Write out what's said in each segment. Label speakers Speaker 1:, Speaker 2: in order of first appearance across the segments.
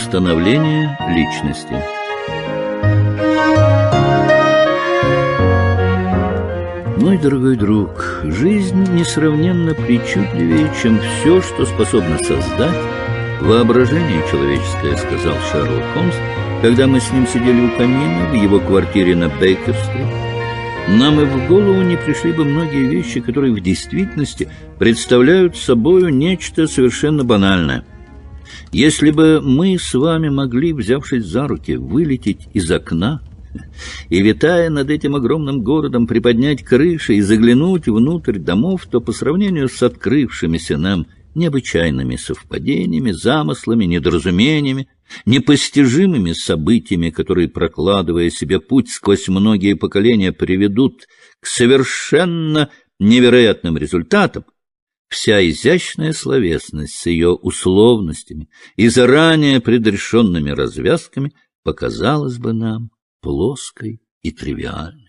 Speaker 1: Становление личности. Мой дорогой друг, жизнь несравненно причудливее, чем все, что способно создать воображение человеческое, сказал Шерлок Холмс, когда мы с ним сидели у камина в его квартире на Бейкер-стрит. Нам и в голову не пришли бы многие вещи, которые в действительности представляют собою нечто совершенно банальное. Если бы мы с вами могли, взявшись за руки, вылететь из окна и, витая над этим огромным городом, приподнять крыши и заглянуть внутрь домов, то по сравнению с открывшимися нам необычайными совпадениями, замыслами, недоразумениями, непостижимыми событиями, которые, прокладывая себе путь сквозь многие поколения, приведут к совершенно невероятным результатам, вся изящная словесность с ее условностями и заранее предрешенными развязками показалась бы нам плоской и тривиальной.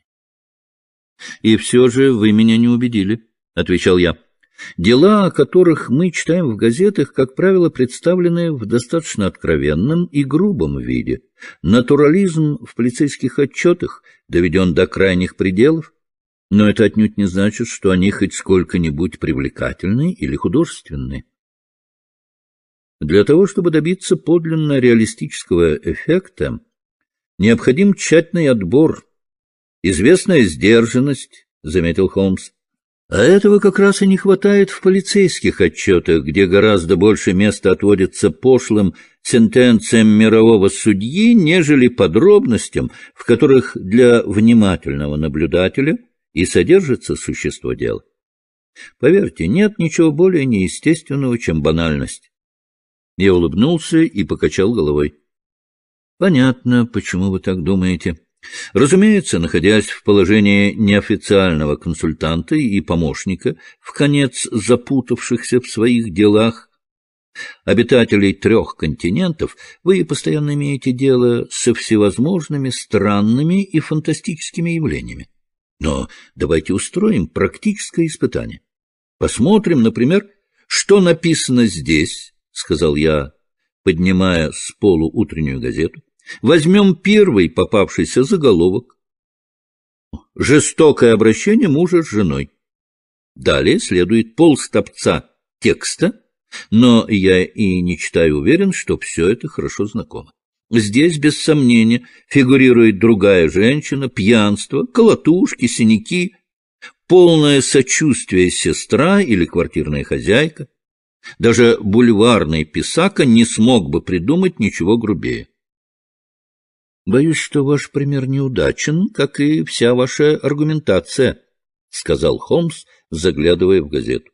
Speaker 1: — И все же вы меня не убедили, — отвечал я. Дела, о которых мы читаем в газетах, как правило, представлены в достаточно откровенном и грубом виде. Натурализм в полицейских отчетах доведен до крайних пределов, но это отнюдь не значит, что они хоть сколько-нибудь привлекательны или художественны. Для того, чтобы добиться подлинно реалистического эффекта, необходим тщательный отбор, известная сдержанность, — заметил Холмс. А этого как раз и не хватает в полицейских отчетах, где гораздо больше места отводится пошлым сентенциям мирового судьи, нежели подробностям, в которых для внимательного наблюдателя и содержится существо дела. Поверьте, нет ничего более неестественного, чем банальность. Я улыбнулся и покачал головой. Понятно, почему вы так думаете. Разумеется, находясь в положении неофициального консультанта и помощника, вконец запутавшихся в своих делах, обитателей 3 континентов, вы постоянно имеете дело со всевозможными странными и фантастическими явлениями. Но давайте устроим практическое испытание. Посмотрим, например, что написано здесь, — сказал я, поднимая с полу утреннюю газету. Возьмем первый попавшийся заголовок. Жестокое обращение мужа с женой. Далее следует полстопца текста, но я и не читаю уверен, что все это хорошо знакомо. Здесь, без сомнения, фигурирует другая женщина, пьянство, колотушки, синяки, полное сочувствие сестра или квартирная хозяйка. Даже бульварный писака не смог бы придумать ничего грубее. Боюсь, что ваш пример неудачен, как и вся ваша аргументация, — сказал Холмс, заглядывая в газету.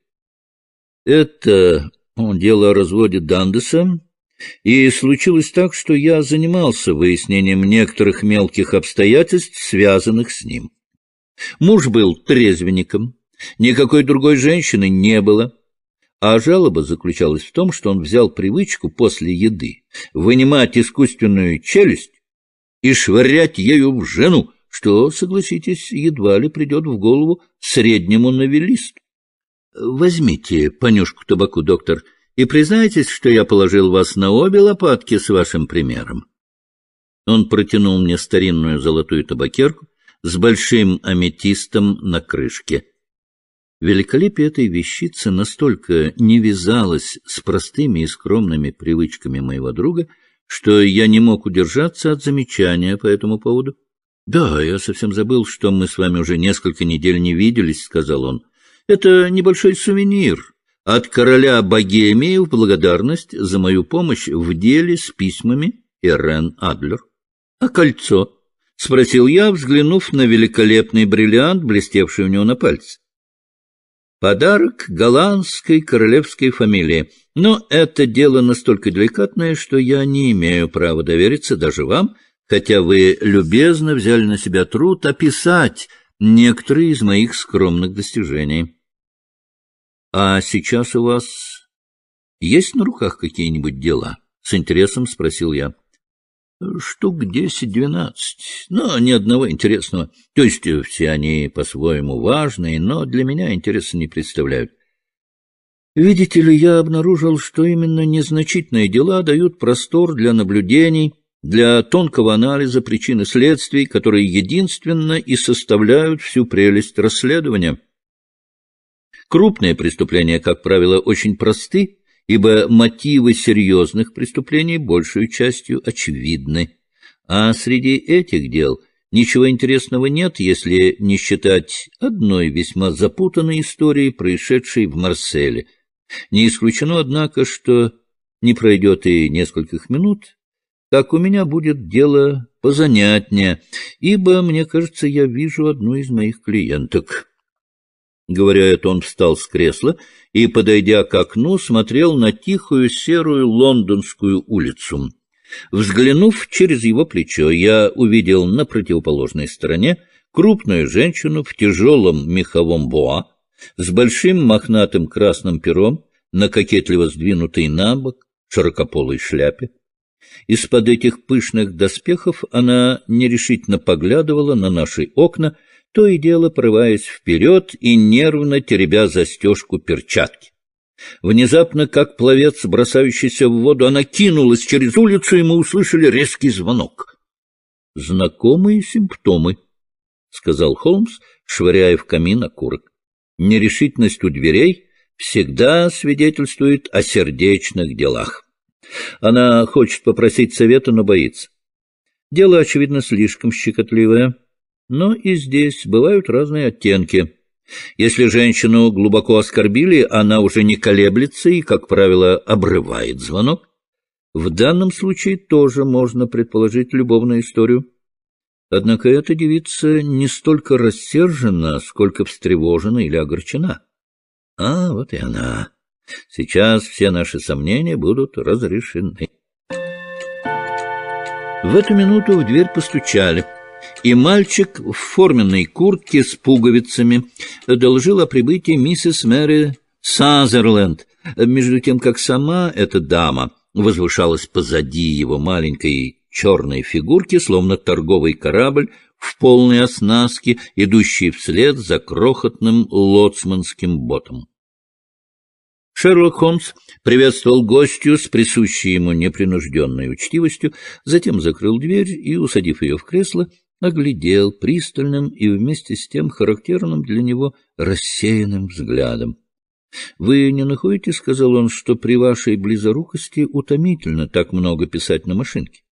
Speaker 1: Это дело о разводе Дандеса, и случилось так, что я занимался выяснением некоторых мелких обстоятельств, связанных с ним. Муж был трезвенником, никакой другой женщины не было, а жалоба заключалась в том, что он взял привычку после еды вынимать искусственную челюсть и швырять ею в жену, что, согласитесь, едва ли придет в голову среднему новеллисту. Возьмите понюшку табаку, доктор, и признайтесь, что я положил вас на обе лопатки с вашим примером. Он протянул мне старинную золотую табакерку с большим аметистом на крышке. Великолепие этой вещицы настолько не вязалось с простыми и скромными привычками моего друга, что я не мог удержаться от замечания по этому поводу. — Да, я совсем забыл, что мы с вами уже несколько недель не виделись, — сказал он. — Это небольшой сувенир от короля Богемии в благодарность за мою помощь в деле с письмами Ирен Адлер. — А кольцо? — спросил я, взглянув на великолепный бриллиант, блестевший у него на пальце. Подарок голландской королевской фамилии. Но это дело настолько деликатное, что я не имею права довериться даже вам, хотя вы любезно взяли на себя труд описать некоторые из моих скромных достижений. А сейчас у вас есть на руках какие-нибудь дела? — с интересом спросил я. — Штук 10-12, но ни одного интересного. То есть все они по-своему важные, но для меня интереса не представляют. Видите ли, я обнаружил, что именно незначительные дела дают простор для наблюдений, для тонкого анализа причин и следствий, которые единственно и составляют всю прелесть расследования. Крупные преступления, как правило, очень просты, ибо мотивы серьезных преступлений большей частью очевидны. А среди этих дел ничего интересного нет, если не считать одной весьма запутанной истории, происшедшей в Марселе. Не исключено, однако, что не пройдет и нескольких минут, как у меня будет дело позанятнее, ибо, мне кажется, я вижу одну из моих клиенток. Говоря это, он встал с кресла и, подойдя к окну, смотрел на тихую серую лондонскую улицу. Взглянув через его плечо, я увидел на противоположной стороне крупную женщину в тяжелом меховом боа, с большим мохнатым красным пером, на кокетливо сдвинутой на бок широкополой шляпе. Из-под этих пышных доспехов она нерешительно поглядывала на наши окна, то и дело порываясь вперед и нервно теребя застежку перчатки. Внезапно, как пловец, бросающийся в воду, она кинулась через улицу, и мы услышали резкий звонок. — Знакомые симптомы, — сказал Холмс, швыряя в камин окурок. Нерешительность у дверей всегда свидетельствует о сердечных делах. Она хочет попросить совета, но боится. Дело, очевидно, слишком щекотливое, но и здесь бывают разные оттенки. Если женщину глубоко оскорбили, она уже не колеблется и, как правило, обрывает звонок. В данном случае тоже можно предположить любовную историю. Однако эта девица не столько рассержена, сколько встревожена или огорчена. А вот и она. Сейчас все наши сомнения будут разрешены. В эту минуту в дверь постучали, и мальчик в форменной куртке с пуговицами доложил о прибытии миссис Мэри Сазерленд, между тем как сама эта дама возвышалась позади его маленькой черной фигурки, словно торговый корабль в полной оснастке, идущий вслед за крохотным лоцманским ботом. Шерлок Холмс приветствовал гостью с присущей ему непринужденной учтивостью, затем закрыл дверь и, усадив ее в кресло, оглядел пристальным и вместе с тем характерным для него рассеянным взглядом. — Вы не находите, — сказал он, — что при вашей близорукости утомительно так много писать на машинке?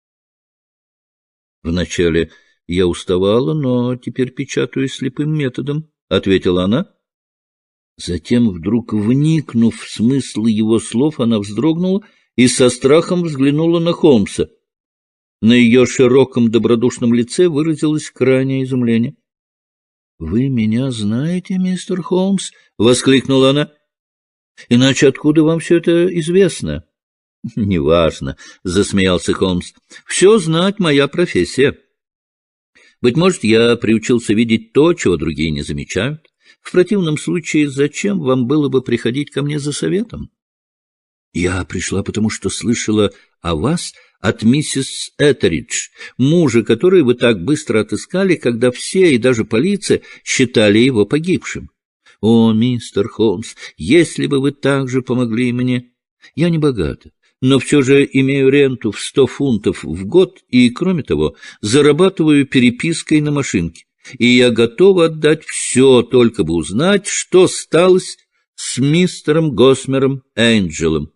Speaker 1: — Вначале я уставала, но теперь печатаю слепым методом, — ответила она. Затем, вдруг вникнув в смысл его слов, она вздрогнула и со страхом взглянула на Холмса. На ее широком добродушном лице выразилось крайнее изумление. — Вы меня знаете, мистер Холмс? — воскликнула она. — Иначе откуда вам все это известно? — Неважно, — засмеялся Холмс. — Все знать моя профессия. Быть может, я приучился видеть то, чего другие не замечают. В противном случае, зачем вам было бы приходить ко мне за советом? Я пришла, потому что слышала о вас от миссис Этеридж, мужа, который вы так быстро отыскали, когда все, и даже полиция, считали его погибшим. О, мистер Холмс, если бы вы так же помогли мне! Я не богата, но все же имею ренту в 100 фунтов в год и, кроме того, зарабатываю перепиской на машинке. И я готова отдать все, только бы узнать, что сталось с мистером Госмером Энджелом.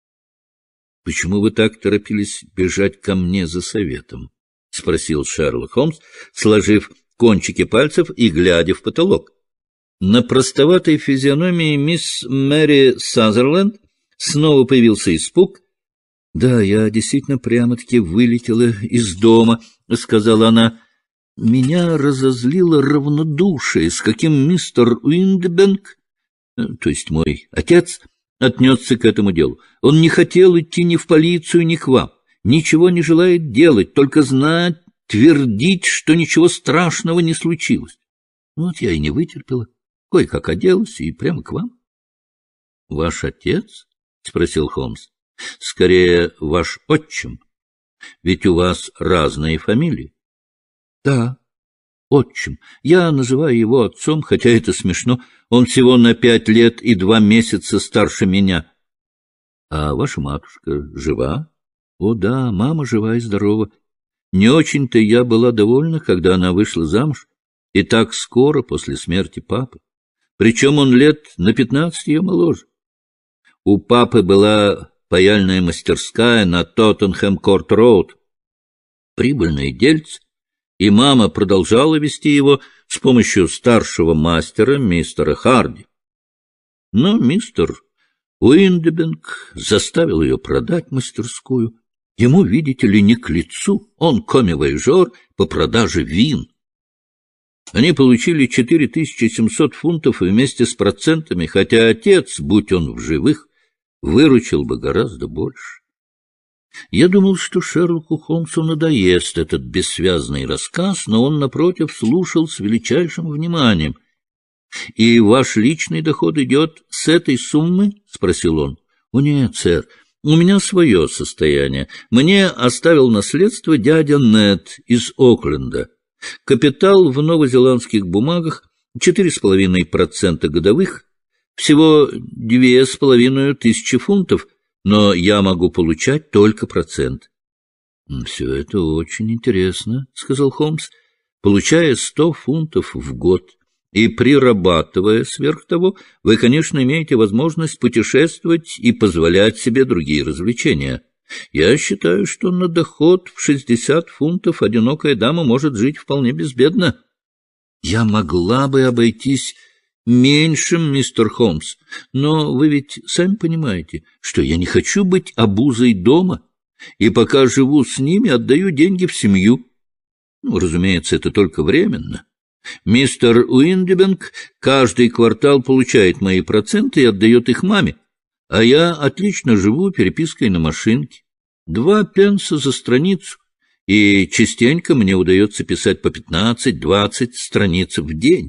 Speaker 1: — Почему вы так торопились бежать ко мне за советом? — спросил Шерлок Холмс, сложив кончики пальцев и глядя в потолок. На простоватой физиономии мисс Мэри Сазерленд снова появился испуг. — Да, я действительно прямо-таки вылетела из дома, — сказала она. Меня разозлило равнодушие, с каким мистер Уиндбенк, то есть мой отец, отнесся к этому делу. Он не хотел идти ни в полицию, ни к вам, ничего не желает делать, только знать, твердить, что ничего страшного не случилось. Вот я и не вытерпела, кое-как оделась и прямо к вам. — Ваш отец? — спросил Холмс. — Скорее, ваш отчим, ведь у вас разные фамилии. — Да, отчим. Я называю его отцом, хотя это смешно. Он всего на 5 лет и 2 месяца старше меня. А ваша матушка жива? О да, мама жива и здорова. Не очень-то я была довольна, когда она вышла замуж, и так скоро после смерти папы. Причем он лет на 15 ее моложе. У папы была паяльная мастерская на Тоттенхэм-Корт-Роуд. Прибыльное дельце, и мама продолжала вести его с помощью старшего мастера, мистера Харди. Но мистер Уиндебинг заставил ее продать мастерскую. Ему, видите ли, не к лицу, он комми-вояжер по продаже вин. Они получили 4700 фунтов вместе с процентами, хотя отец, будь он в живых, выручил бы гораздо больше. Я думал, что Шерлоку Холмсу надоест этот бессвязный рассказ, но он, напротив, слушал с величайшим вниманием. — И ваш личный доход идет с этой суммы? — спросил он. — О нет, сэр, у меня свое состояние. Мне оставил наследство дядя Нед из Окленда. Капитал в новозеландских бумагах 4,5% годовых, всего 2500 фунтов, но я могу получать только процент. — Все это очень интересно, — сказал Холмс. — Получая 100 фунтов в год и прирабатывая сверх того, вы, конечно, имеете возможность путешествовать и позволять себе другие развлечения. Я считаю, что на доход в 60 фунтов одинокая дама может жить вполне безбедно. Я могла бы обойтись меньшим, мистер Холмс, но вы ведь сами понимаете, что я не хочу быть обузой дома, и пока живу с ними, отдаю деньги в семью. Ну, разумеется, это только временно. Мистер Уиндебинг каждый квартал получает мои проценты и отдает их маме, а я отлично живу перепиской на машинке. 2 пенса за страницу, и частенько мне удается писать по 15-20 страниц в день.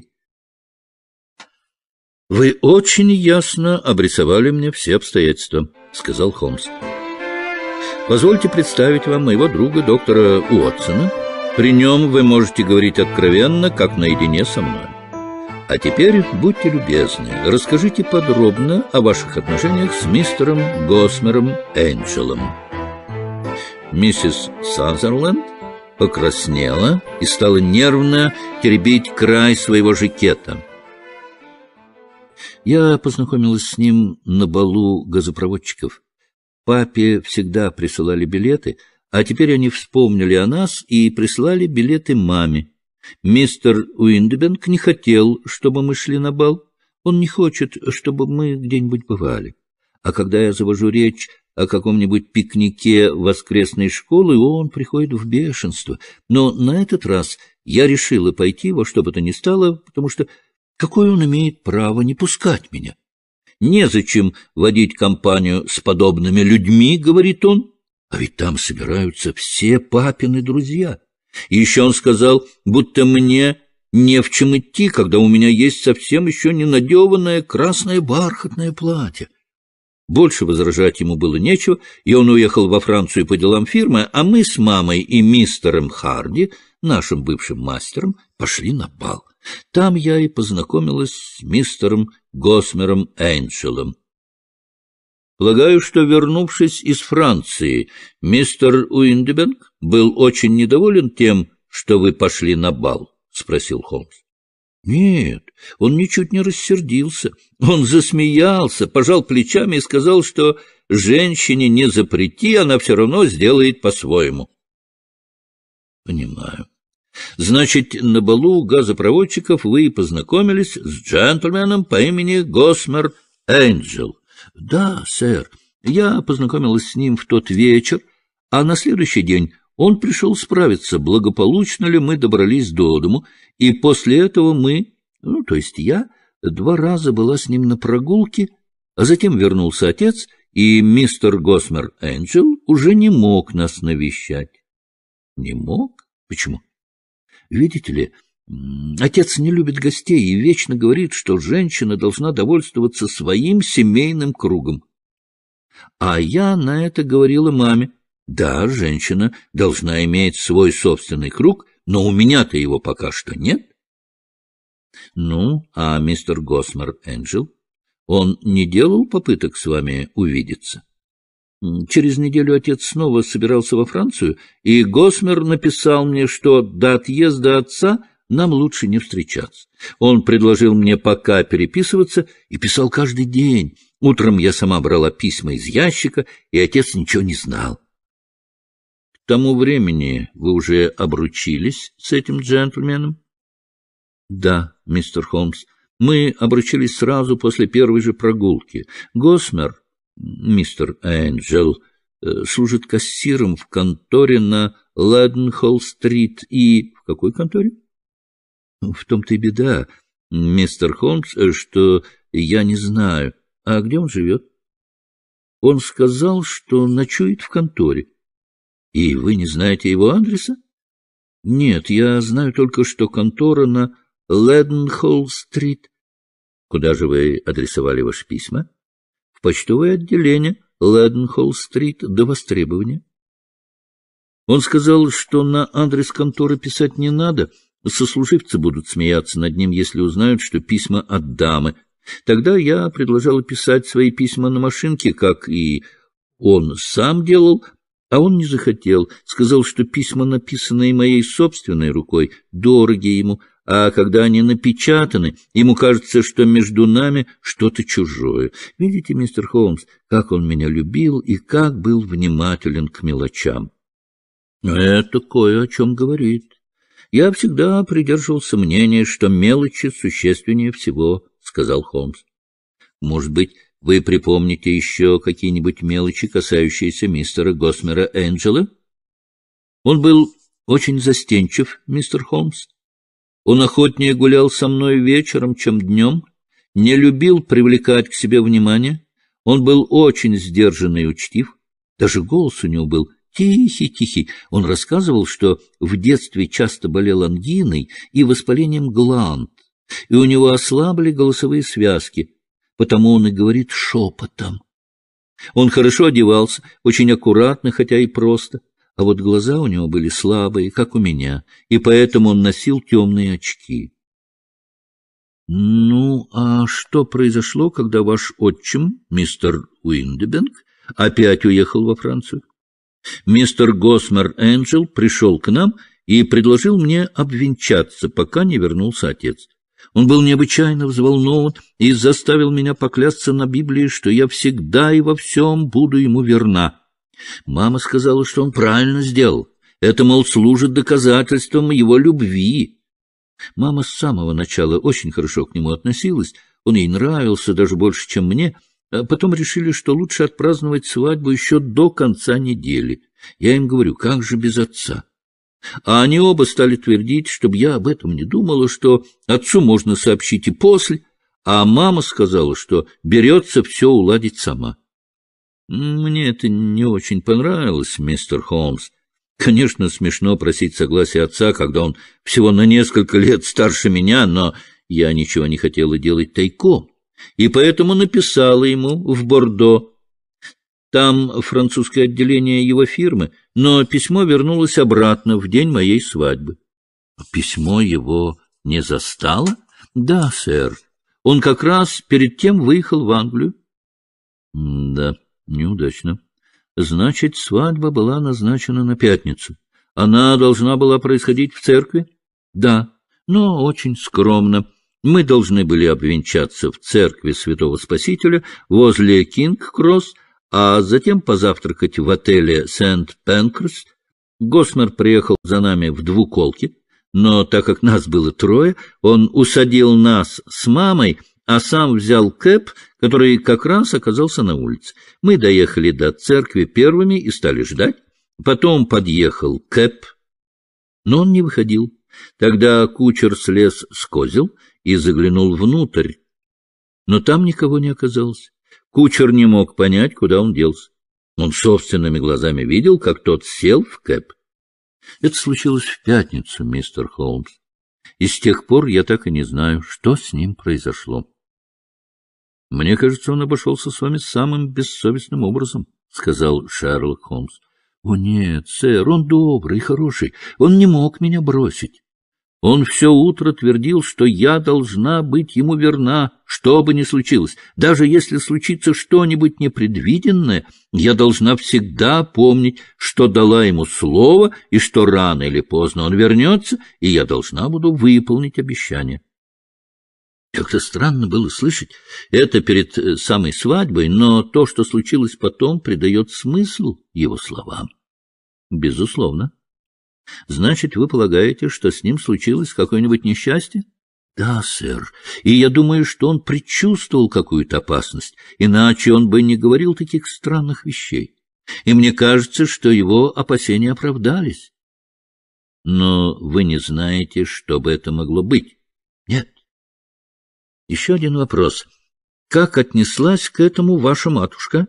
Speaker 1: — Вы очень ясно обрисовали мне все обстоятельства, — сказал Холмс. — Позвольте представить вам моего друга, доктора Уотсона. При нем вы можете говорить откровенно, как наедине со мной. А теперь, будьте любезны, расскажите подробно о ваших отношениях с мистером Госмером Энджелом. Миссис Сазерленд покраснела и стала нервно теребить край своего жакета. Я познакомилась с ним на балу газопроводчиков. Папе всегда присылали билеты, а теперь они вспомнили о нас и прислали билеты маме. Мистер Уиндебинг не хотел, чтобы мы шли на бал. Он не хочет, чтобы мы где-нибудь бывали. А когда я завожу речь о каком-нибудь пикнике воскресной школы, он приходит в бешенство. Но на этот раз я решила пойти во что бы то ни стало, потому что какое он имеет право не пускать меня? Незачем водить компанию с подобными людьми, говорит он, а ведь там собираются все папины друзья. И еще он сказал, будто мне не в чем идти, когда у меня есть совсем еще не надеванное красное бархатное платье. Больше возражать ему было нечего, и он уехал во Францию по делам фирмы, а мы с мамой и мистером Харди, нашим бывшим мастером, пошли на бал. Там я и познакомилась с мистером Госмером Энджелом. Полагаю, что, вернувшись из Франции, мистер Уиндебинг был очень недоволен тем, что вы пошли на бал? — спросил Холмс. Нет, он ничуть не рассердился. Он засмеялся, пожал плечами и сказал, что женщине не запрети, она все равно сделает по-своему. — Понимаю. Значит, на балу газопроводчиков вы познакомились с джентльменом по имени Госмер Энджел. — Да, сэр. Я познакомилась с ним в тот вечер, а на следующий день он пришел справиться, благополучно ли мы добрались до дому, и после этого мы, то есть я, 2 раза была с ним на прогулке, а затем вернулся отец, и мистер Госмер Энджел уже не мог нас навещать. — Не мог? Почему? — Видите ли, отец не любит гостей и вечно говорит, что женщина должна довольствоваться своим семейным кругом. А я на это говорила маме. Да, женщина должна иметь свой собственный круг, но у меня-то его пока что нет. Ну, а мистер Госмер Энджел, он не делал попыток с вами увидеться? Через неделю отец снова собирался во Францию, и Госмер написал мне, что до отъезда отца нам лучше не встречаться. Он предложил мне пока переписываться и писал каждый день. Утром я сама брала письма из ящика, и отец ничего не знал. К тому времени вы уже обручились с этим джентльменом? Да, мистер Холмс, мы обручились сразу после первой же прогулки. Госмер, мистер Энджел, служит кассиром в конторе на Лэденхолл-стрит и... В какой конторе? В том-то и беда, мистер Холмс, что я не знаю. А где он живет? Он сказал, что ночует в конторе. И вы не знаете его адреса? Нет, я знаю только, что контора на Лэденхолл-стрит. Куда же вы адресовали ваши письма? В почтовое отделение Лэденхолл-стрит до востребования. Он сказал, что на адрес конторы писать не надо. Сослуживцы будут смеяться над ним, если узнают, что письма от дамы. Тогда я предложила писать свои письма на машинке, как и он сам делал, а он не захотел. Сказал, что письма, написанные моей собственной рукой, дороги ему, а когда они напечатаны, ему кажется, что между нами что-то чужое. Видите, мистер Холмс, как он меня любил и как был внимателен к мелочам. Это кое о чем говорит. Я всегда придерживался мнения, что мелочи существеннее всего, — сказал Холмс. Может быть, вы припомните еще какие-нибудь мелочи, касающиеся мистера Госмера Энджела? Он был очень застенчив, мистер Холмс. Он охотнее гулял со мной вечером, чем днем, не любил привлекать к себе внимание. Он был очень сдержанный и учтив. Даже голос у него был тихий-тихий. Он рассказывал, что в детстве часто болел ангиной и воспалением гланд, и у него ослабли голосовые связки, потому он и говорит шепотом. Он хорошо одевался, очень аккуратно, хотя и просто, а вот глаза у него были слабые, как у меня, и поэтому он носил темные очки. Ну, а что произошло, когда ваш отчим, мистер Уиндебенг, опять уехал во Францию? Мистер Госмер Энджел пришел к нам и предложил мне обвенчаться, пока не вернулся отец. Он был необычайно взволнован и заставил меня поклясться на Библии, что я всегда и во всем буду ему верна. Мама сказала, что он правильно сделал. Это, мол, служит доказательством его любви. Мама с самого начала очень хорошо к нему относилась, он ей нравился даже больше, чем мне. Потом решили, что лучше отпраздновать свадьбу еще до конца недели. Я им говорю, как же без отца? А они оба стали твердить, чтобы я об этом не думала, что отцу можно сообщить и после, а мама сказала, что берется все уладить сама. Мне это не очень понравилось, мистер Холмс. Конечно, смешно просить согласия отца, когда он всего на несколько лет старше меня, но я ничего не хотела делать тайком. И поэтому написала ему в Бордо. Там французское отделение его фирмы, но письмо вернулось обратно в день моей свадьбы. Письмо его не застало? Да, сэр. Он как раз перед тем выехал в Англию. Да, неудачно. Значит, свадьба была назначена на пятницу. Она должна была происходить в церкви? Да, но очень скромно. Мы должны были обвенчаться в церкви Святого Спасителя возле Кинг-Кросс, а затем позавтракать в отеле Сент-Пенкрес. Госмер приехал за нами в двуколке, но так как нас было трое, он усадил нас с мамой, а сам взял кэб, который как раз оказался на улице. Мы доехали до церкви первыми и стали ждать. Потом подъехал кэб, но он не выходил. Тогда кучер слез с козел и заглянул внутрь, но там никого не оказалось. Кучер не мог понять, куда он делся. Он собственными глазами видел, как тот сел в кэб. Это случилось в пятницу, мистер Холмс. И с тех пор я так и не знаю, что с ним произошло. — Мне кажется, он обошелся с вами самым бессовестным образом, — сказал Шерлок Холмс. О нет, сэр, он добрый, хороший, он не мог меня бросить. Он все утро твердил, что я должна быть ему верна, что бы ни случилось. Даже если случится что-нибудь непредвиденное, я должна всегда помнить, что дала ему слово, и что рано или поздно он вернется, и я должна буду выполнить обещание. Как-то странно было слышать это перед самой свадьбой, но то, что случилось потом, придает смысл его словам. Безусловно. Значит, вы полагаете, что с ним случилось какое-нибудь несчастье? Да, сэр, и я думаю, что он предчувствовал какую-то опасность, иначе он бы не говорил таких странных вещей. И мне кажется, что его опасения оправдались. Но вы не знаете, что бы это могло быть? Нет. Еще один вопрос. Как отнеслась к этому ваша матушка?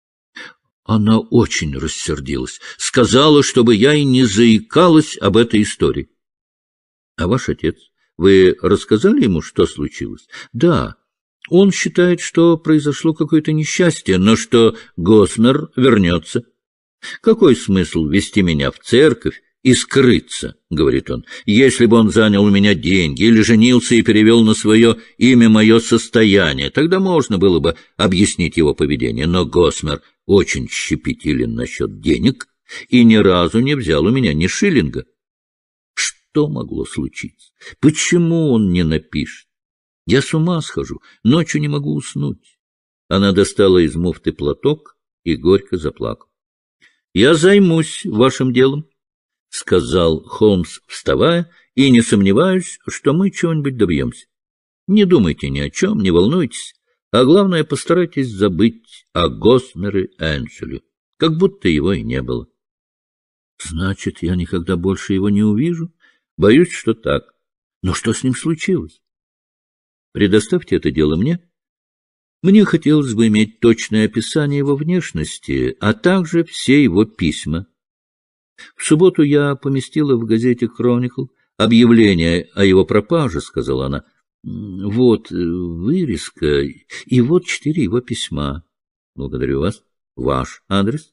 Speaker 1: Она очень рассердилась, сказала, чтобы я и не заикалась об этой истории. А ваш отец? Вы рассказали ему, что случилось? Да. Он считает, что произошло какое-то несчастье, но что Госнер вернется. Какой смысл вести меня в церковь и скрыться, говорит он, если бы он занял у меня деньги или женился и перевел на свое имя мое состояние, тогда можно было бы объяснить его поведение, но Госнер очень щепетилен насчет денег и ни разу не взял у меня ни шиллинга. Что могло случиться? Почему он не напишет? Я с ума схожу, ночью не могу уснуть. Она достала из муфты платок и горько заплакала. — Я займусь вашим делом, — сказал Холмс, вставая, — и не сомневаюсь, что мы чего-нибудь добьемся. Не думайте ни о чем, не волнуйтесь, а главное, постарайтесь забыть о Госнере Энджеле, как будто его и не было. — Значит, я никогда больше его не увижу? Боюсь, что так. Но что с ним случилось? Предоставьте это дело мне. Мне хотелось бы иметь точное описание его внешности, а также все его письма. В субботу я поместила в газете «Кроникл» объявление о его пропаже, — сказала она. Вот вырезка, и вот 4 его письма. Благодарю вас. Ваш адрес?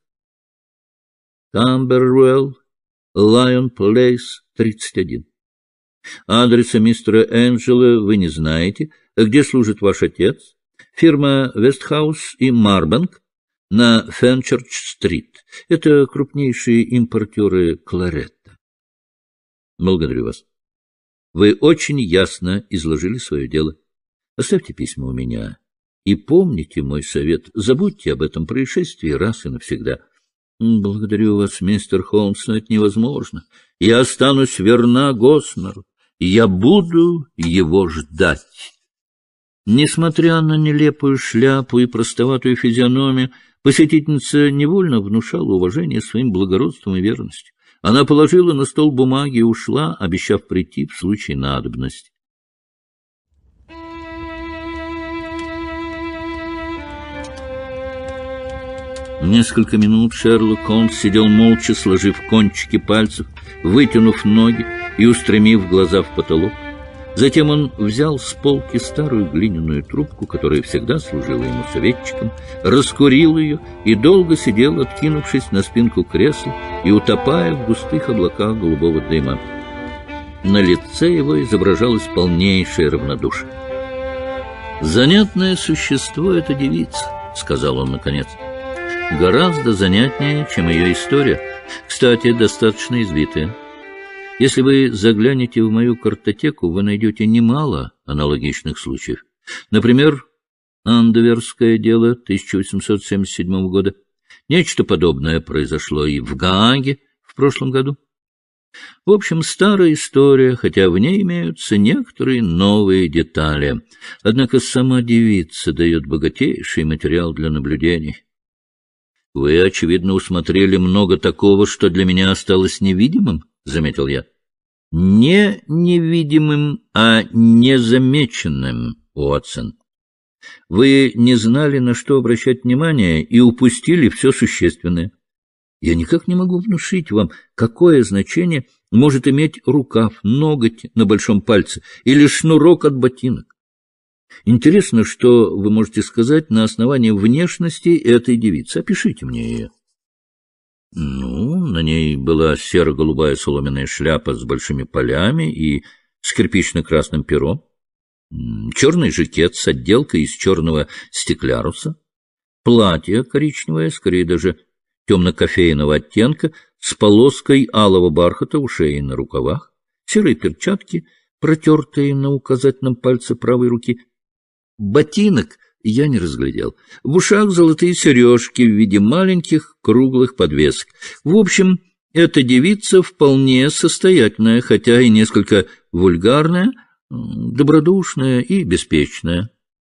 Speaker 1: Камбервелл, Лайон Плейс, 31. Адреса мистера Энджела вы не знаете. Где служит ваш отец? Фирма Вестхаус и Марбанк на Фенчерч-стрит. Это крупнейшие импортеры кларетта. Благодарю вас. Вы очень ясно изложили свое дело. Оставьте письма у меня. И помните мой совет. Забудьте об этом происшествии раз и навсегда. Благодарю вас, мистер Холмс, но это невозможно. Я останусь верна Госнеру. Я буду его ждать. Несмотря на нелепую шляпу и простоватую физиономию, посетительница невольно внушала уважение своим благородством и верностью. Она положила на стол бумаги и ушла, обещав прийти в случае надобности. Несколько минут Шерлок Холмс сидел молча, сложив кончики пальцев, вытянув ноги и устремив глаза в потолок. Затем он взял с полки старую глиняную трубку, которая всегда служила ему советчиком, раскурил ее и долго сидел, откинувшись на спинку кресла и утопая в густых облаках голубого дыма. На лице его изображалось полнейшее равнодушие. «Занятное существо — эта девица», — сказал он наконец. «Гораздо занятнее, чем ее история. Кстати, достаточно избитая. Если вы заглянете в мою картотеку, вы найдете немало аналогичных случаев. Например, Андоверское дело 1877 года. Нечто подобное произошло и в Гааге в прошлом году. В общем, старая история, хотя в ней имеются некоторые новые детали. Однако сама девица дает богатейший материал для наблюдений. Вы, очевидно, усмотрели много такого, что для меня осталось невидимым, — заметил я. — Не невидимым, а незамеченным, Уотсон. Вы не знали, на что обращать внимание, и упустили все существенное. Я никак не могу внушить вам, какое значение может иметь рукав, ноготь на большом пальце или шнурок от ботинок. Интересно, что вы можете сказать на основании внешности этой девицы. Опишите мне ее. Ну, на ней была серо-голубая соломенная шляпа с большими полями и с кирпично-красным пером, черный жакет с отделкой из черного стекляруса, платье коричневое, скорее даже темно-кофейного оттенка, с полоской алого бархата у шеи и на рукавах, серые перчатки, протертые на указательном пальце правой руки. Ботинок я не разглядел. В ушах золотые сережки в виде маленьких круглых подвесок. В общем, эта девица вполне состоятельная, хотя и несколько вульгарная, добродушная и беспечная.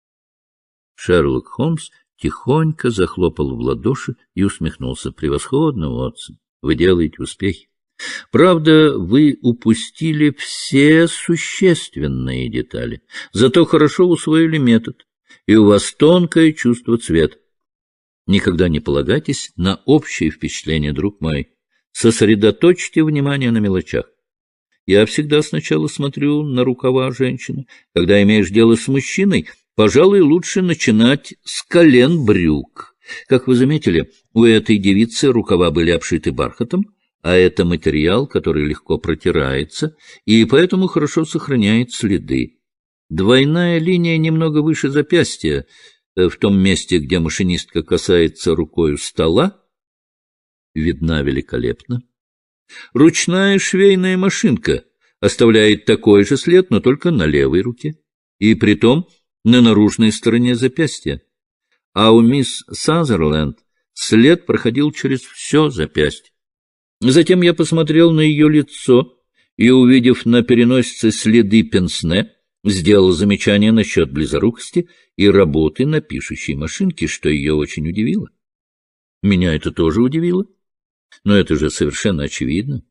Speaker 1: Шерлок Холмс тихонько захлопал в ладоши и усмехнулся. — Превосходно, Уотсон, вы делаете успехи. Правда, вы упустили все существенные детали, зато хорошо усвоили метод, и у вас тонкое чувство цвета. Никогда не полагайтесь на общее впечатление, друг мой. Сосредоточьте внимание на мелочах. Я всегда сначала смотрю на рукава женщины. Когда имеешь дело с мужчиной, пожалуй, лучше начинать с колен брюк. Как вы заметили, у этой девицы рукава были обшиты бархатом, а это материал, который легко протирается и поэтому хорошо сохраняет следы. Двойная линия немного выше запястья, в том месте, где машинистка касается рукою стола, видна великолепно. Ручная швейная машинка оставляет такой же след, но только на левой руке, и притом на наружной стороне запястья. А у мисс Сазерленд след проходил через все запястье. Затем я посмотрел на ее лицо и, увидев на переносице следы пенсне, сделал замечание насчет близорукости и работы на пишущей машинке, что ее очень удивило. Меня это тоже удивило, но это же совершенно очевидно.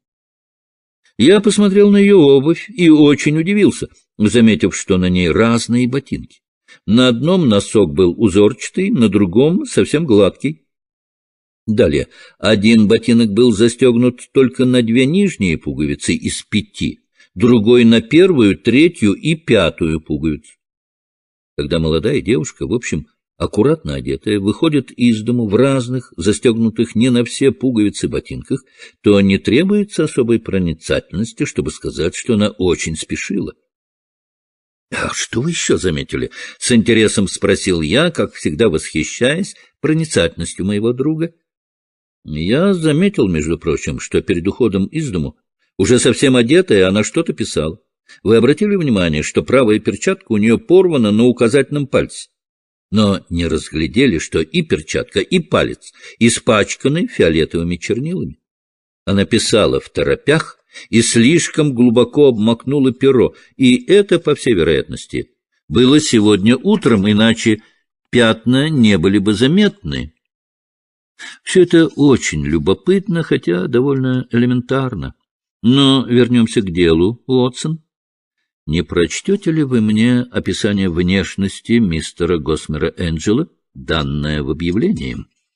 Speaker 1: Я посмотрел на ее обувь и очень удивился, заметив, что на ней разные ботинки. На одном носок был узорчатый, на другом совсем гладкий. Далее, один ботинок был застегнут только на 2 нижние пуговицы из 5, другой на 1, 3 и 5 пуговицу. Когда молодая девушка, в общем, аккуратно одетая, выходит из дому в разных, застегнутых не на все пуговицы ботинках, то не требуется особой проницательности, чтобы сказать, что она очень спешила. — А что вы еще заметили? — с интересом спросил я, как всегда восхищаясь проницательностью моего друга. Я заметил, между прочим, что перед уходом из дому, уже совсем одетая, она что-то писала. Вы обратили внимание, что правая перчатка у нее порвана на указательном пальце? Но не разглядели, что и перчатка, и палец испачканы фиолетовыми чернилами. Она писала второпях и слишком глубоко обмакнула перо, и это, по всей вероятности, было сегодня утром, иначе пятна не были бы заметны. Все это очень любопытно, хотя довольно элементарно. Но вернемся к делу, Уотсон. Не прочтете ли вы мне описание внешности мистера Госмера Энджела, данное в объявлении?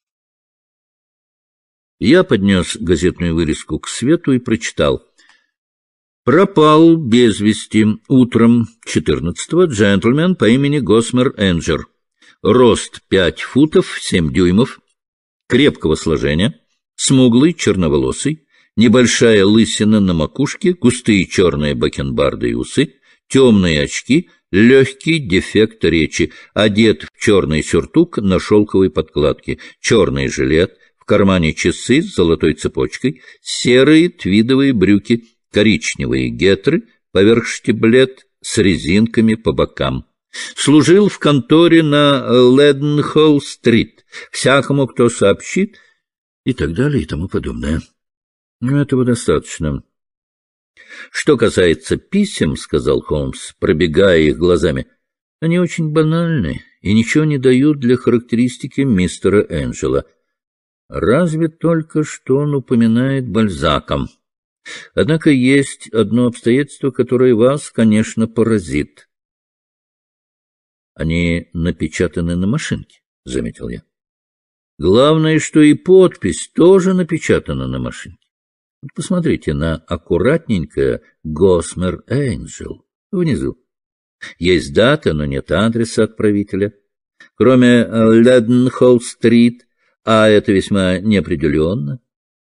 Speaker 1: Я поднес газетную вырезку к свету и прочитал. Пропал без вести утром 14-го джентльмен по имени Госмер Энджер. Рост 5 футов 7 дюймов, крепкого сложения, смуглый, черноволосый, небольшая лысина на макушке, густые черные бакенбарды и усы, темные очки, легкий дефект речи, одет в черный сюртук на шелковой подкладке, черный жилет, в кармане часы с золотой цепочкой, серые твидовые брюки, коричневые гетры, поверх штиблет с резинками по бокам. Служил в конторе на Леденхолл-стрит, всякому, кто сообщит, и так далее, и тому подобное. Но этого достаточно. Что касается писем, — сказал Холмс, пробегая их глазами, — они очень банальны и ничего не дают для характеристики мистера Энджела. Разве только что он упоминает Бальзака. Однако есть одно обстоятельство, которое вас, конечно, поразит. Они напечатаны на машинке, — заметил я. Главное, что и подпись тоже напечатана на машинке. Вот посмотрите на аккуратненькое «Госмер Энджел» внизу. Есть дата, но нет адреса отправителя. Кроме Леденхолл-стрит, а это весьма неопределенно.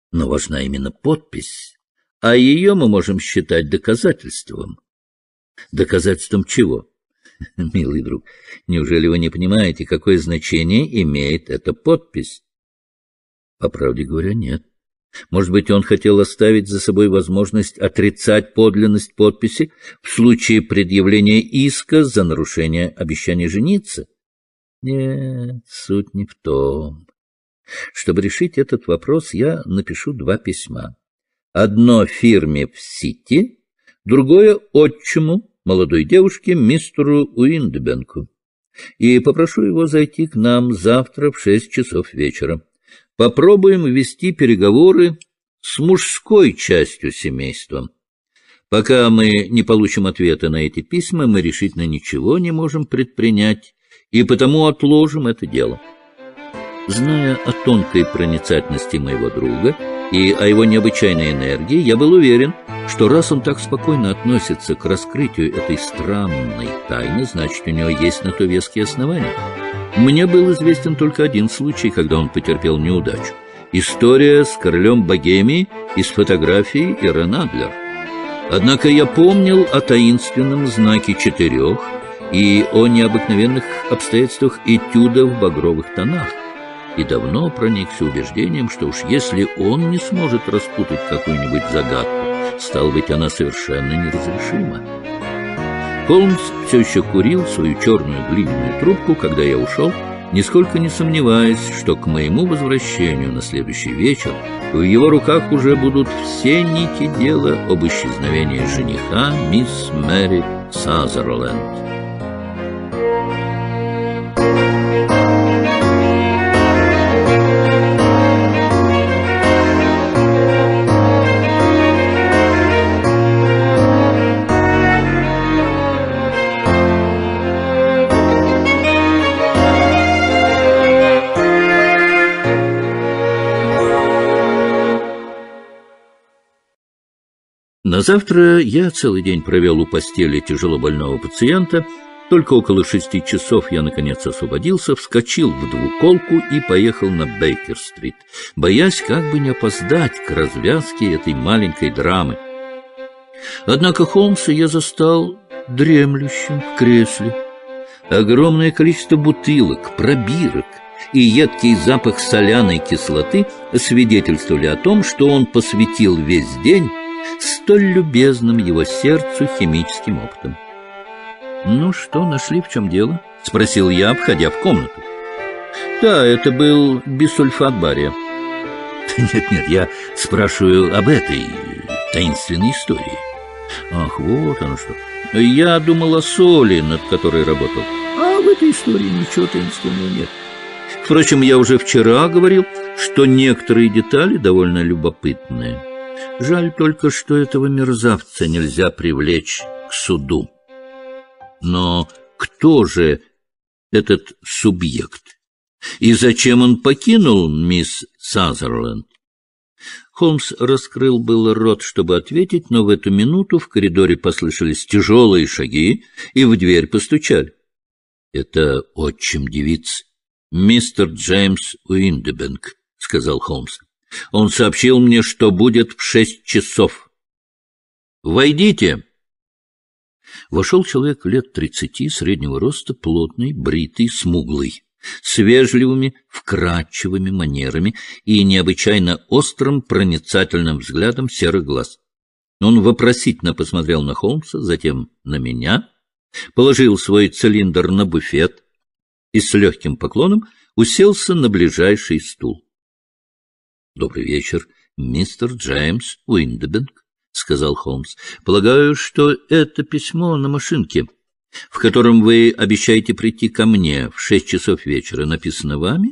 Speaker 1: Но важна именно подпись, а ее мы можем считать доказательством. Доказательством чего? Милый друг, неужели вы не понимаете, какое значение имеет эта подпись? По правде говоря, нет. Может быть, он хотел оставить за собой возможность отрицать подлинность подписи в случае предъявления иска за нарушение обещания жениться? Нет, суть не в том. Чтобы решить этот вопрос, я напишу 2 письма. Одно фирме в Сити, другое отчиму, молодой девушке, мистеру Уиндбенку. И попрошу его зайти к нам завтра в 6 часов вечера. Попробуем вести переговоры с мужской частью семейства. Пока мы не получим ответа на эти письма, мы решительно ничего не можем предпринять, и потому отложим это дело. Зная о тонкой проницательности моего друга и о его необычайной энергии, я был уверен, что раз он так спокойно относится к раскрытию этой странной тайны, значит, у него есть на то веские основания. Мне был известен только один случай, когда он потерпел неудачу. История с королем Богемии из фотографии Ирен Адлер. Однако я помнил о таинственном знаке 4 и о необыкновенных обстоятельствах этюда в багровых тонах, и давно проникся убеждением, что уж если он не сможет распутать какую-нибудь загадку, стало быть, она совершенно неразрешима. Холмс все еще курил свою черную глиняную трубку, когда я ушел, нисколько не сомневаясь, что к моему возвращению на следующий вечер в его руках уже будут все нити дела об исчезновении жениха мисс Мэри Сазерленд. На завтра я целый день провел у постели тяжелобольного пациента. Только около 6 часов я, наконец, освободился, вскочил в двуколку и поехал на Бейкер-стрит, боясь как бы не опоздать к развязке этой маленькой драмы. Однако Холмса я застал дремлющим в кресле. Огромное количество бутылок, пробирок и едкий запах соляной кислоты свидетельствовали о том, что он посвятил весь день столь любезным его сердцу химическим опытом. «Ну что, нашли, в чем дело?» — спросил я, входя в комнату. «Да, это был бисульфат бария». «Нет, я спрашиваю об этой таинственной истории». «Ах, вот оно что. Я думал о соли, над которой работал. А в этой истории ничего таинственного нет. Впрочем, я уже вчера говорил, что некоторые детали довольно любопытные. Жаль только, что этого мерзавца нельзя привлечь к суду. Но кто же этот субъект? И зачем он покинул мисс Сазерленд?» Холмс раскрыл было рот, чтобы ответить, но в эту минуту в коридоре послышались тяжелые шаги, и в дверь постучали. «Это отчим девицы, мистер Джеймс Уиндбенк», — сказал Холмс. «Он сообщил мне, что будет в 6 часов. Войдите!» Вошел человек лет 30, среднего роста, плотный, бритый, смуглый, с вежливыми, вкрадчивыми манерами и необычайно острым, проницательным взглядом серых глаз. Он вопросительно посмотрел на Холмса, затем на меня, положил свой цилиндр на буфет и с легким поклоном уселся на ближайший стул. «Добрый вечер, мистер Джеймс Уиндбенк», — сказал Холмс. «Полагаю, что это письмо на машинке, в котором вы обещаете прийти ко мне в 6 часов вечера, написано вами?»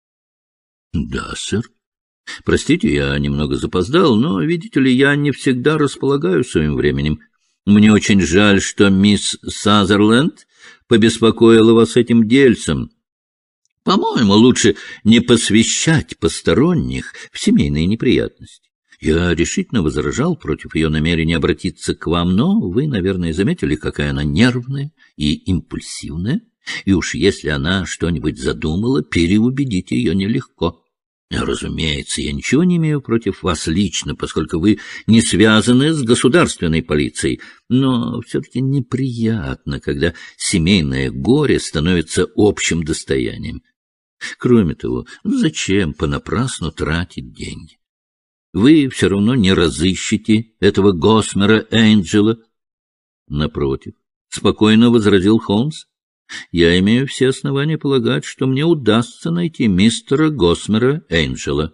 Speaker 1: «Да, сэр. Простите, я немного запоздал, но, видите ли, я не всегда располагаю своим временем. Мне очень жаль, что мисс Сазерленд побеспокоила вас этим дельцем. По-моему, лучше не посвящать посторонних в семейные неприятности. Я решительно возражал против ее намерения обратиться к вам, но вы, наверное, заметили, какая она нервная и импульсивная, и уж если она что-нибудь задумала, переубедить ее нелегко. Разумеется, я ничего не имею против вас лично, поскольку вы не связаны с государственной полицией, но все-таки неприятно, когда семейное горе становится общим достоянием. Кроме того, зачем понапрасну тратить деньги? Вы все равно не разыщете этого Госмера Энджела. Напротив, спокойно возразил Холмс. Я имею все основания полагать, что мне удастся найти мистера Госмера Энджела.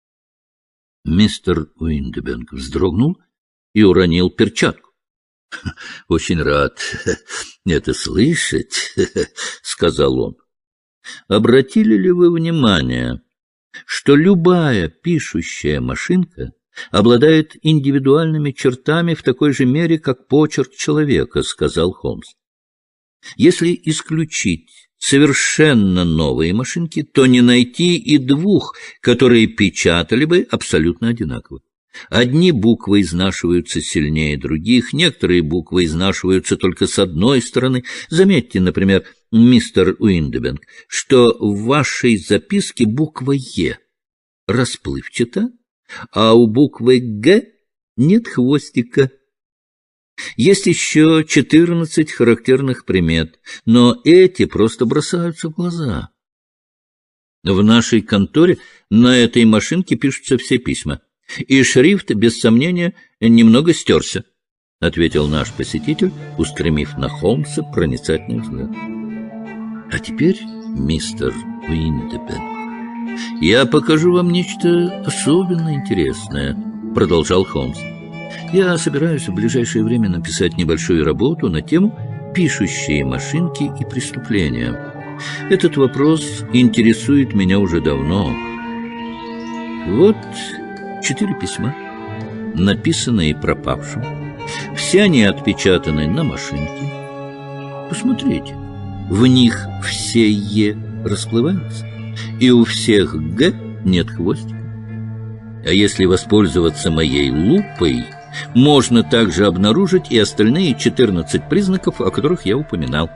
Speaker 1: Мистер Уиндебенк вздрогнул и уронил перчатку. — Очень рад это слышать, — сказал он. — Обратили ли вы внимание, что любая пишущая машинка обладает индивидуальными чертами в такой же мере, как почерк человека, — сказал Холмс. Если исключить совершенно новые машинки, то не найти и двух, которые печатали бы абсолютно одинаково. Одни буквы изнашиваются сильнее других, некоторые буквы изнашиваются только с одной стороны. Заметьте, например, мистер Уиндебенк, что в вашей записке буква «Е» расплывчата, а у буквы «Г» нет хвостика. Есть еще 14 характерных примет, но эти просто бросаются в глаза. В нашей конторе на этой машинке пишутся все письма, и шрифт, без сомнения, немного стерся, — ответил наш посетитель, устремив на Холмса проницательный взгляд. — А теперь, мистер Уиндебенк, я покажу вам нечто особенно интересное, — продолжал Холмс. Я собираюсь в ближайшее время написать небольшую работу на тему «Пишущие машинки и преступления». Этот вопрос интересует меня уже давно. Вот 4 письма, написанные пропавшим. Все они отпечатаны на машинке. Посмотрите, в них все «Е» расплываются, и у всех «Г» нет хвостика. А если воспользоваться моей лупой, можно также обнаружить и остальные 14 признаков, о которых я упоминал.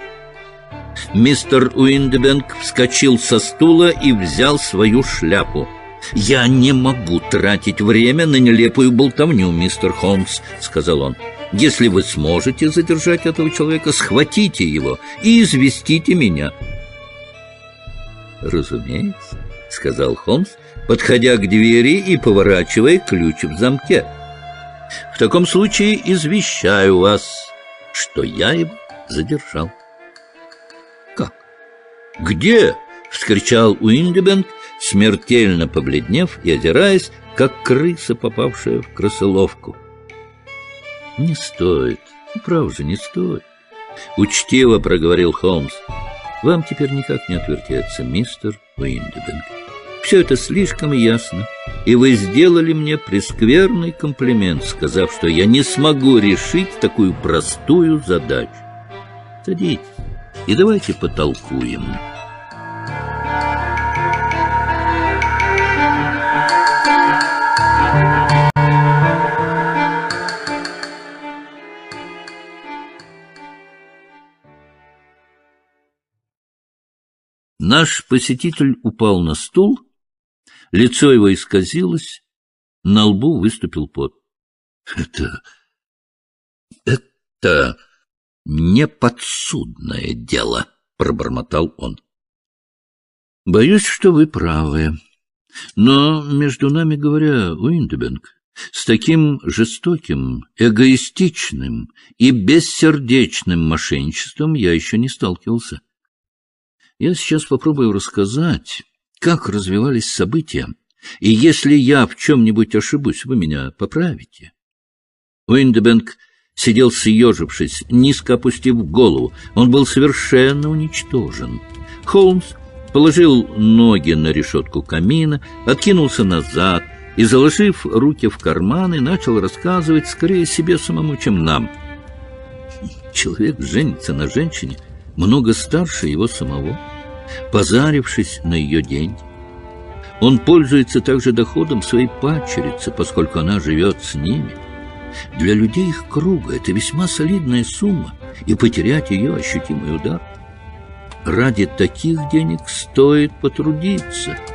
Speaker 1: Мистер Уиндебенк вскочил со стула и взял свою шляпу. — Я не могу тратить время на нелепую болтовню, мистер Холмс, — сказал он. — Если вы сможете задержать этого человека, схватите его и известите меня. — Разумеется, — сказал Холмс, подходя к двери и поворачивая ключ в замке. — В таком случае извещаю вас, что я его задержал. — Как? — Где? — вскричал Уиндебенк, смертельно побледнев и озираясь, как крыса, попавшая в крысоловку. — Не стоит, правда же, не стоит, — учтиво проговорил Холмс. — Вам теперь никак не отвертеться, мистер Уиндебенк. Все это слишком ясно, и вы сделали мне прескверный комплимент, сказав, что я не смогу решить такую простую задачу. Садитесь и давайте потолкуем. Наш посетитель упал на стул, лицо его исказилось, на лбу выступил пот. — Это неподсудное дело, — пробормотал он. — Боюсь, что вы правы. Но, между нами говоря, Уиндебенк, с таким жестоким, эгоистичным и бессердечным мошенничеством я еще не сталкивался. Я сейчас попробую рассказать, как развивались события, и если я в чем-нибудь ошибусь, вы меня поправите. Уиндебенк сидел съежившись, низко опустив голову. Он был совершенно уничтожен. Холмс положил ноги на решетку камина, откинулся назад и, заложив руки в карманы, начал рассказывать скорее себе самому, чем нам. Человек женится на женщине много старше его самого, позарившись на ее деньги. Он пользуется также доходом своей падчерицы, поскольку она живет с ними. Для людей их круга это весьма солидная сумма, и потерять ее — ощутимый удар. Ради таких денег стоит потрудиться.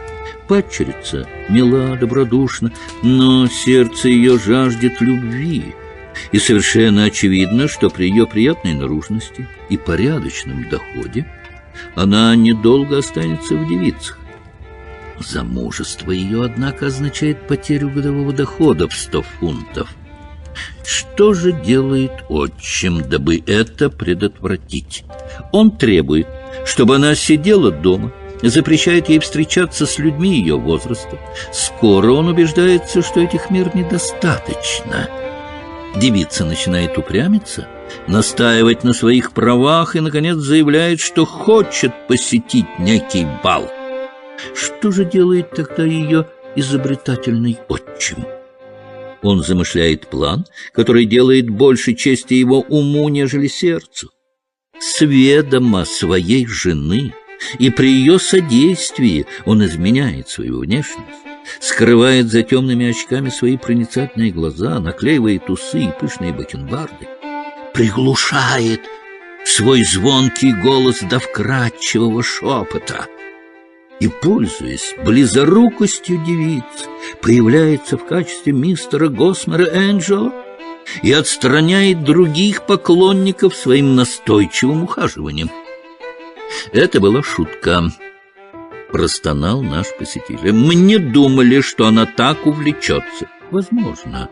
Speaker 1: Падчерица мила, добродушна, но сердце ее жаждет любви, и совершенно очевидно, что при ее приятной наружности и порядочном доходе она недолго останется в девицах. Замужество ее, однако, означает потерю годового дохода в 100 фунтов. Что же делает отчим, дабы это предотвратить? Он требует, чтобы она сидела дома, запрещает ей встречаться с людьми ее возраста. Скоро он убеждается, что этих мер недостаточно. Девица начинает упрямиться, настаивать на своих правах и, наконец, заявляет, что хочет посетить некий бал. Что же делает тогда ее изобретательный отчим? Он замышляет план, который делает больше чести его уму, нежели сердцу. С ведома своей жены и при ее содействии он изменяет свою внешность, скрывает за темными очками свои проницательные глаза, наклеивает усы и пышные бакенбарды, приглушает свой звонкий голос до вкрадчивого шепота и, пользуясь близорукостью девиц, проявляется в качестве мистера Госмера Энджела и отстраняет других поклонников своим настойчивым ухаживанием. Это была шутка, простонал наш посетитель. Мы не думали, что она так увлечется. Возможно.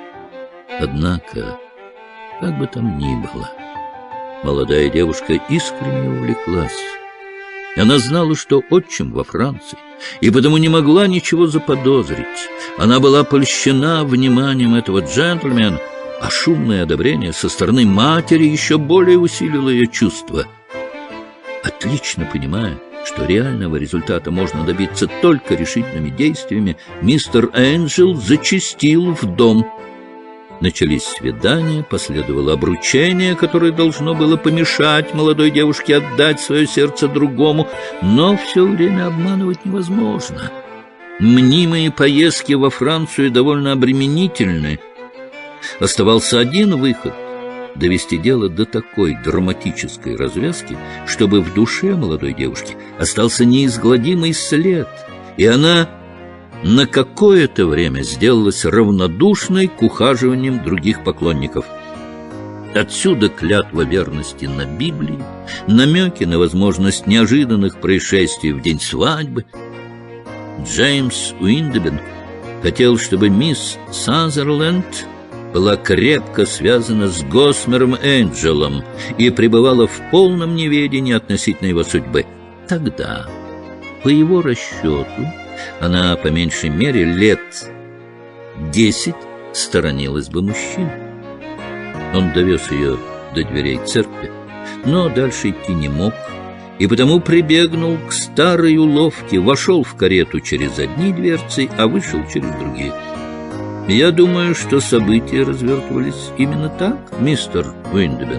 Speaker 1: Однако, как бы там ни было, молодая девушка искренне увлеклась. Она знала, что отчим во Франции, и потому не могла ничего заподозрить. Она была польщена вниманием этого джентльмена, а шумное одобрение со стороны матери еще более усилило ее чувства. Отлично понимая, что реального результата можно добиться только решительными действиями, мистер Энджел зачастил в дом. Начались свидания, последовало обручение, которое должно было помешать молодой девушке отдать свое сердце другому, но все время обманывать невозможно. Мнимые поездки во Францию довольно обременительны. Оставался один выход — довести дело до такой драматической развязки, чтобы в душе молодой девушки остался неизгладимый след, и она на какое-то время сделалась равнодушной к ухаживаниям других поклонников. Отсюда клятва верности на Библии, намеки на возможность неожиданных происшествий в день свадьбы. Джеймс Уиндебен хотел, чтобы мисс Сазерленд была крепко связана с Госмером Энджелом и пребывала в полном неведении относительно его судьбы. Тогда, по его расчету, она, по меньшей мере, лет 10 сторонилась бы мужчин. Он довез ее до дверей церкви, но дальше идти не мог, и потому прибегнул к старой уловке, вошел в карету через одни дверцы, а вышел через другие. Я думаю, что события развертывались именно так, мистер Уиндебен.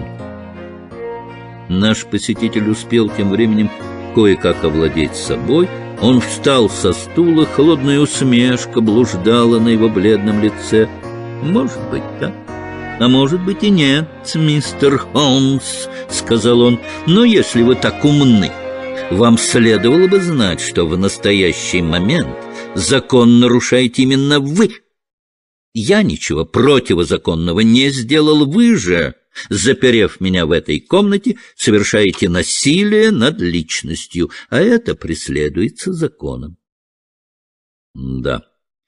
Speaker 1: Наш посетитель успел тем временем кое-как овладеть собой. Он встал со стула, холодная усмешка блуждала на его бледном лице. «Может быть, так, а может быть и нет, мистер Холмс», — сказал он. «Но если вы так умны, вам следовало бы знать, что в настоящий момент закон нарушаете именно вы. Я ничего противозаконного не сделал, вы же, заперев меня в этой комнате, совершаете насилие над личностью, а это преследуется законом». Да,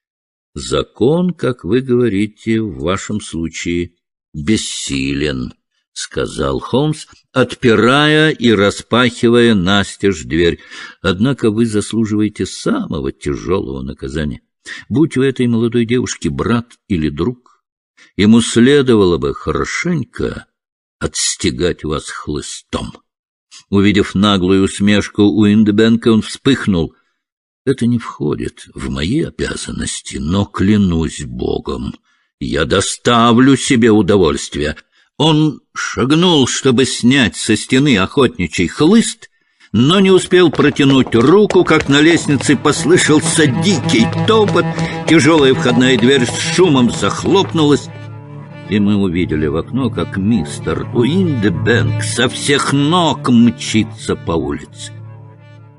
Speaker 1: закон, как вы говорите, в вашем случае бессилен, — сказал Холмс, отпирая и распахивая настежь дверь. Однако вы заслуживаете самого тяжелого наказания. Будь у этой молодой девушки брат или друг, ему следовало бы хорошенько отстегать вас хлыстом. Увидев наглую усмешку Уиндебенка, он вспыхнул. Это не входит в мои обязанности, но, клянусь Богом, я доставлю себе удовольствие. Он шагнул, чтобы снять со стены охотничий хлыст, но не успел протянуть руку, как на лестнице послышался дикий топот, тяжелая входная дверь с шумом захлопнулась, и мы увидели в окно, как мистер Уиндебенк со всех ног мчится по улице.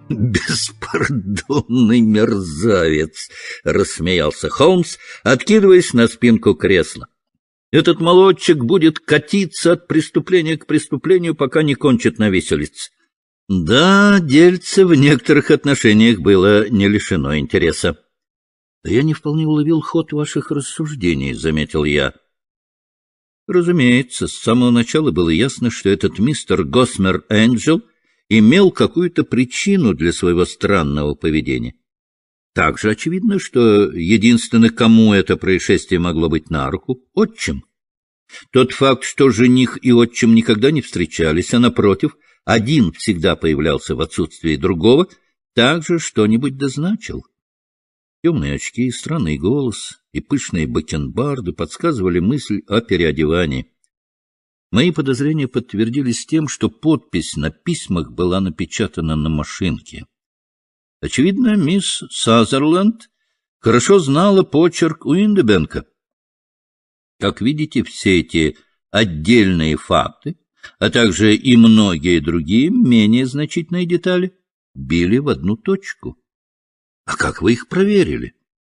Speaker 1: «Беспардонный мерзавец!» — рассмеялся Холмс, откидываясь на спинку кресла. «Этот молодчик будет катиться от преступления к преступлению, пока не кончит на виселице». Да, дельце в некоторых отношениях было не лишено интереса. — Я не вполне уловил ход ваших рассуждений, — заметил я. Разумеется, с самого начала было ясно, что этот мистер Госмер Энджел имел какую-то причину для своего странного поведения. Также очевидно, что единственный, кому это происшествие могло быть на руку, — отчим. Тот факт, что жених и отчим никогда не встречались, а, напротив, один всегда появлялся в отсутствии другого, также что-нибудь дозначил. Темные очки, странный голос и пышные бакенбарды подсказывали мысль о переодевании. Мои подозрения подтвердились тем, что подпись на письмах была напечатана на машинке. Очевидно, мисс Сазерленд хорошо знала почерк Уиндебенка. Как видите, все эти отдельные факты, а также и многие другие, менее значительные детали, били в одну точку. А как вы их проверили?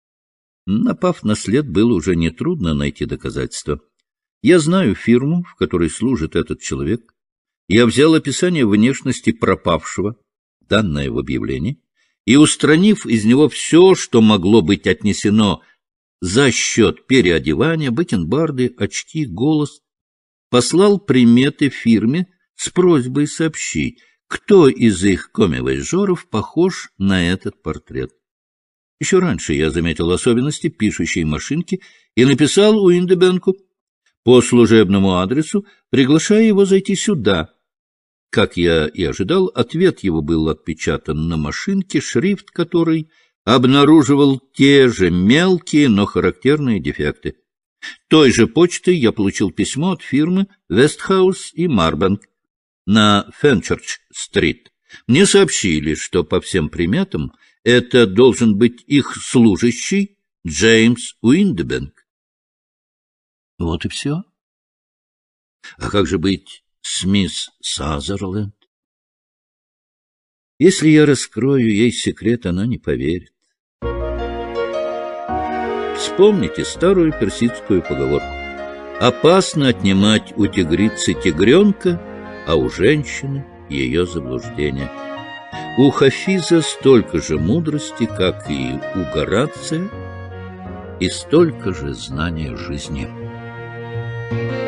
Speaker 1: Напав на след, было уже нетрудно найти доказательства. Я знаю фирму, в которой служит этот человек. Я взял описание внешности пропавшего, данное в объявлении, и, устранив из него все, что могло быть отнесено за счет переодевания, бакенбарды, очки, голос, послал приметы фирме с просьбой сообщить, кто из их коммивояжеров похож на этот портрет. Еще раньше я заметил особенности пишущей машинки и написал Уиндебенку по служебному адресу, приглашая его зайти сюда. Как я и ожидал, ответ его был отпечатан на машинке, шрифт которой обнаруживал те же мелкие, но характерные дефекты. Той же почтой я получил письмо от фирмы «Вестхаус и Марбанк» на Фенчерч-стрит. Мне сообщили, что по всем приметам это должен быть их служащий Джеймс Уиндебенк. Вот и все. А как же быть с мисс Сазерленд? Если я раскрою ей секрет, она не поверит. Вспомните старую персидскую поговорку. Опасно отнимать у тигрицы тигренка, а у женщины ее заблуждение. У Хафиза столько же мудрости, как и у Горация, и столько же знания жизни.